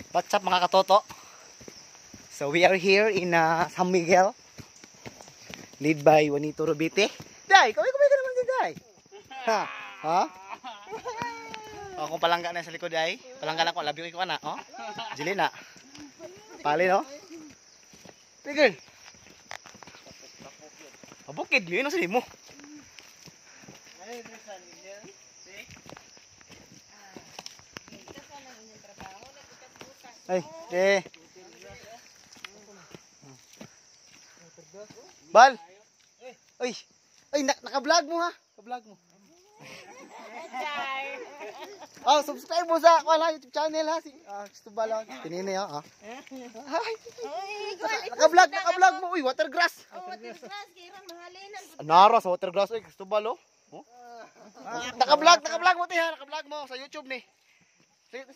What's up mga katoto? So we are here in San Miguel, lead by Juanito Rubite. Day, kaway ka naman din, Day. Ha? Ha? O, kung palangga na sa likod, Day. Palangga na ko, labi ko na, oh. Jili na. Pali, no? Tigil. Bukid, yun ang sali mo. Ay, Bal. Ay, naka-vlog mo ha. Naka-vlog mo. Oh, subscribe mo sa YouTube channel ha. Si Cristobal. Tinini ha. Naka-vlog mo. Uy, watergrass. Watergrass, kaya mahalinan. Nara sa watergrass ay Cristobal oh. Naka-vlog mo tiha, naka-vlog mo sa YouTube ni. Sige,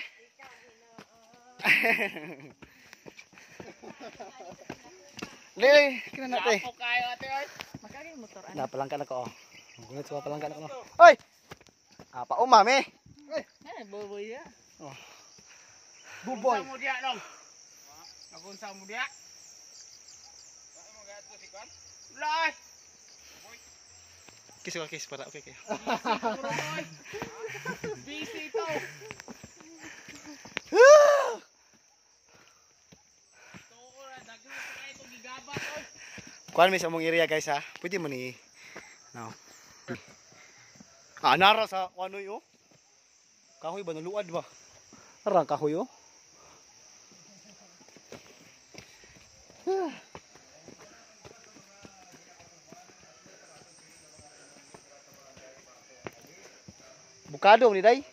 Lili, kina natin. Ako kayo ate oy. Makagay motor ano. Napalangkan ako. Gunit sa palangkan ako. Oy. Apa mami? Boboy ya. Oh. Buboy. Sa mo dia long. Nagunsa mo dia. Mo gato si kwan. Lai. Kiss para okay. Busy to. Kuan mi sa among area guys ha. Pwede mo ni. No. Nara sa kuanoy oh. Kahoy ba naluad ba? Arang kahoy oh. Bukado ni day.